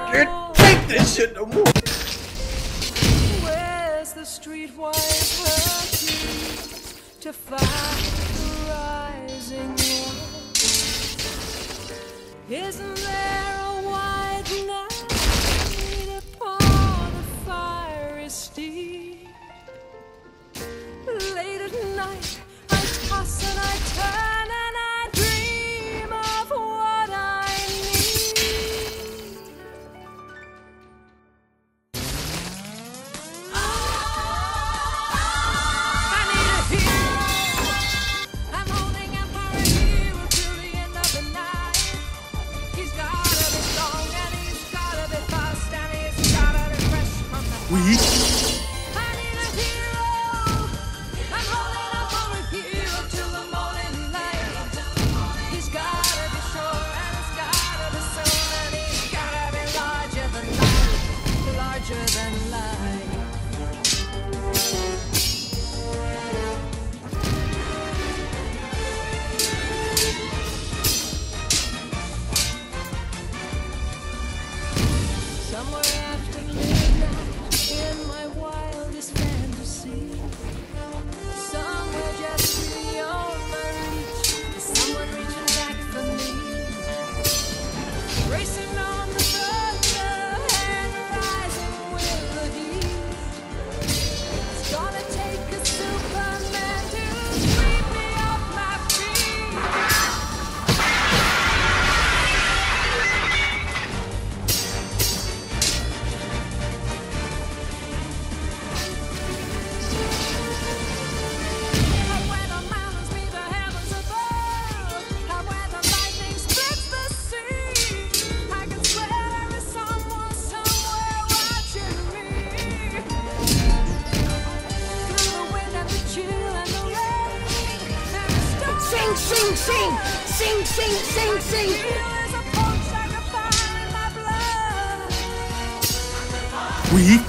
can't take this shit no more. Where's the streetwise Hercules to fight the rising war? Isn't there a wide net upon the fiery steed? Late at night, I toss and I turn and I dream of what I need. I need a hero. I'm holding out for a hero till the end of the night. He's gotta be strong and he's gotta be fast and he's gotta be fresh from the Weak. I need a hero. I'm holding out for a hero till the morning light. He's gotta be sure and he's gotta be soon and he's gotta be larger than life, larger than life. Somewhere after midnight, in my wildest fantasy, somewhere just beyond my reach, is someone reaching back for me. Racing on the thunder and rising with the heat. It's gonna take a Superman to sweep me off my feet. Where the mountains meet the heavens above, and where the lightning splits the sea, I can swear there is someone somewhere watching me. Through the wind and the chill and the rain and the storm, Sing, sing, sing, sing, sing, sing, sing. there is a pulse like a fire in my blood. Weak.